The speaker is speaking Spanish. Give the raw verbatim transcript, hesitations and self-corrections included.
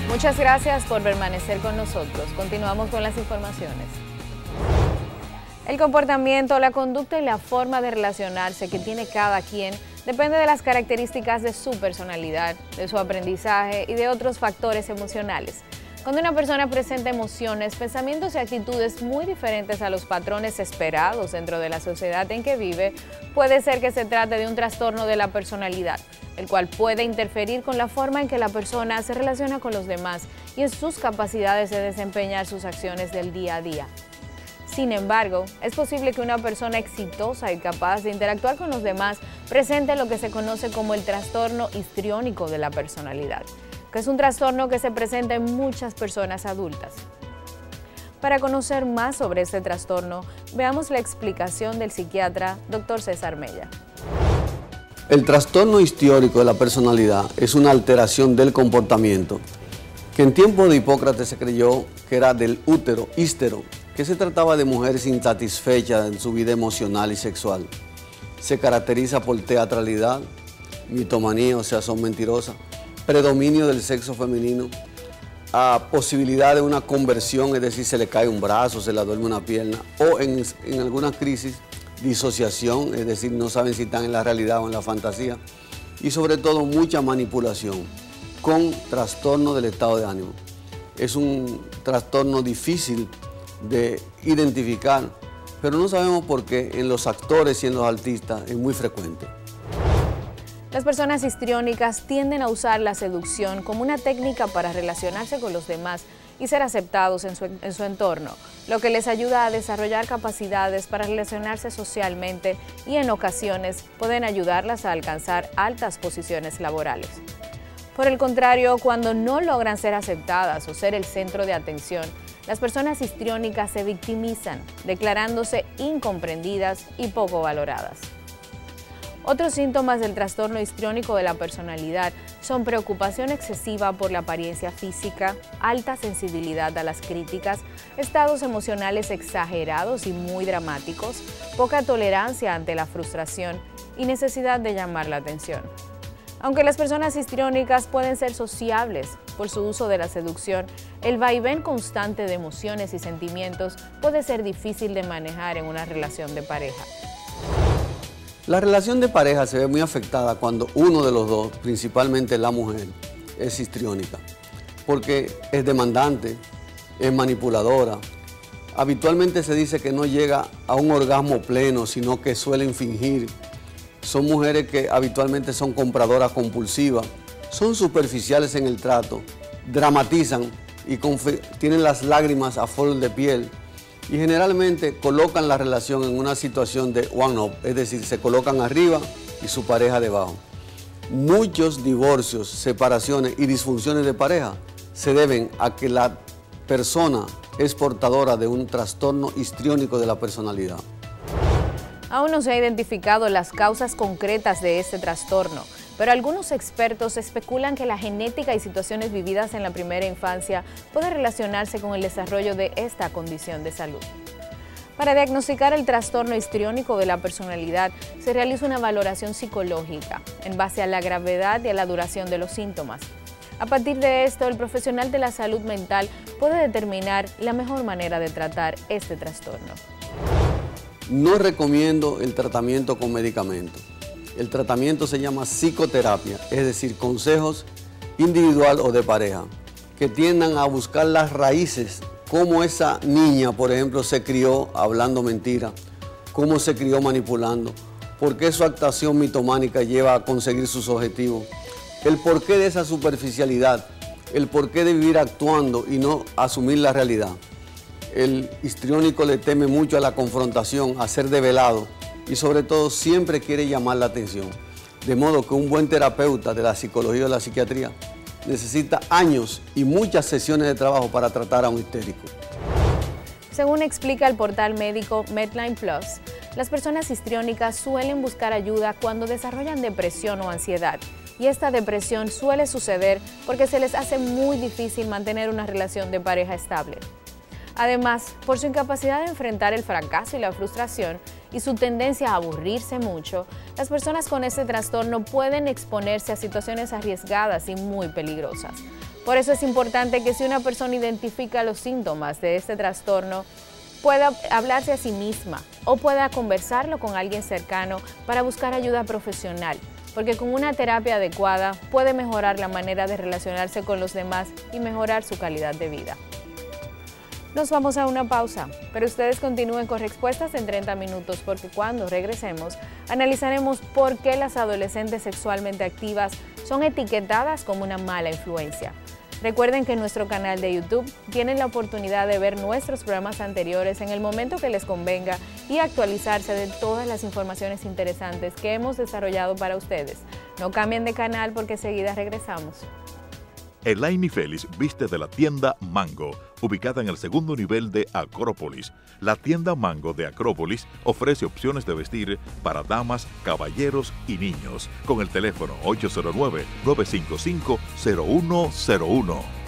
Muchas gracias por permanecer con nosotros. Continuamos con las informaciones. El comportamiento, la conducta y la forma de relacionarse que tiene cada quien depende de las características de su personalidad, de su aprendizaje y de otros factores emocionales. Cuando una persona presenta emociones, pensamientos y actitudes muy diferentes a los patrones esperados dentro de la sociedad en que vive, puede ser que se trate de un trastorno de la personalidad, el cual puede interferir con la forma en que la persona se relaciona con los demás y en sus capacidades de desempeñar sus acciones del día a día. Sin embargo, es posible que una persona exitosa y capaz de interactuar con los demás presente lo que se conoce como el trastorno histriónico de la personalidad, que es un trastorno que se presenta en muchas personas adultas. Para conocer más sobre este trastorno, veamos la explicación del psiquiatra doctor César Mella. El trastorno histriónico de la personalidad es una alteración del comportamiento que en tiempos de Hipócrates se creyó que era del útero, hístero, que se trataba de mujeres insatisfechas en su vida emocional y sexual. Se caracteriza por teatralidad, mitomanía, o sea, son mentirosas, predominio del sexo femenino, a posibilidad de una conversión, es decir, se le cae un brazo, se le duerme una pierna, o en, en algunas crisis, disociación, es decir, no saben si están en la realidad o en la fantasía, y sobre todo mucha manipulación, con trastorno del estado de ánimo. Es un trastorno difícil de identificar, pero no sabemos por qué en los actores y en los artistas es muy frecuente. Las personas histriónicas tienden a usar la seducción como una técnica para relacionarse con los demás y ser aceptados en su, en su entorno, lo que les ayuda a desarrollar capacidades para relacionarse socialmente y en ocasiones pueden ayudarlas a alcanzar altas posiciones laborales. Por el contrario, cuando no logran ser aceptadas o ser el centro de atención, las personas histriónicas se victimizan, declarándose incomprendidas y poco valoradas. Otros síntomas del trastorno histriónico de la personalidad son preocupación excesiva por la apariencia física, alta sensibilidad a las críticas, estados emocionales exagerados y muy dramáticos, poca tolerancia ante la frustración y necesidad de llamar la atención. Aunque las personas histriónicas pueden ser sociables por su uso de la seducción, el vaivén constante de emociones y sentimientos puede ser difícil de manejar en una relación de pareja. La relación de pareja se ve muy afectada cuando uno de los dos, principalmente la mujer, es histriónica, porque es demandante, es manipuladora. Habitualmente se dice que no llega a un orgasmo pleno, sino que suelen fingir. Son mujeres que habitualmente son compradoras compulsivas, son superficiales en el trato, dramatizan y tienen las lágrimas a flor de piel y generalmente colocan la relación en una situación de one-up, es decir, se colocan arriba y su pareja debajo. Muchos divorcios, separaciones y disfunciones de pareja se deben a que la persona es portadora de un trastorno histriónico de la personalidad. Aún no se han identificado las causas concretas de este trastorno, pero algunos expertos especulan que la genética y situaciones vividas en la primera infancia pueden relacionarse con el desarrollo de esta condición de salud. Para diagnosticar el trastorno histriónico de la personalidad, se realiza una valoración psicológica en base a la gravedad y a la duración de los síntomas. A partir de esto, el profesional de la salud mental puede determinar la mejor manera de tratar este trastorno. No recomiendo el tratamiento con medicamentos. El tratamiento se llama psicoterapia, es decir, consejos individual o de pareja, que tiendan a buscar las raíces, cómo esa niña, por ejemplo, se crió hablando mentira, cómo se crió manipulando, por qué su actuación mitománica lleva a conseguir sus objetivos, el porqué de esa superficialidad, el porqué de vivir actuando y no asumir la realidad. El histriónico le teme mucho a la confrontación, a ser develado y sobre todo siempre quiere llamar la atención. De modo que un buen terapeuta de la psicología o de la psiquiatría necesita años y muchas sesiones de trabajo para tratar a un histérico. Según explica el portal médico Medline Plus, las personas histriónicas suelen buscar ayuda cuando desarrollan depresión o ansiedad. Y esta depresión suele suceder porque se les hace muy difícil mantener una relación de pareja estable. Además, por su incapacidad de enfrentar el fracaso y la frustración y su tendencia a aburrirse mucho, las personas con este trastorno pueden exponerse a situaciones arriesgadas y muy peligrosas. Por eso es importante que si una persona identifica los síntomas de este trastorno, pueda hablarse a sí misma o pueda conversarlo con alguien cercano para buscar ayuda profesional, porque con una terapia adecuada puede mejorar la manera de relacionarse con los demás y mejorar su calidad de vida. Nos vamos a una pausa, pero ustedes continúen con Respuestas en treinta minutos, porque cuando regresemos analizaremos por qué las adolescentes sexualmente activas son etiquetadas como una mala influencia. Recuerden que en nuestro canal de YouTube tienen la oportunidad de ver nuestros programas anteriores en el momento que les convenga y actualizarse de todas las informaciones interesantes que hemos desarrollado para ustedes. No cambien de canal porque enseguida regresamos. Elaine Félix viste de la tienda Mango, ubicada en el segundo nivel de Acrópolis. La tienda Mango de Acrópolis ofrece opciones de vestir para damas, caballeros y niños, con el teléfono ocho cero nueve, nueve cinco cinco, cero uno cero uno.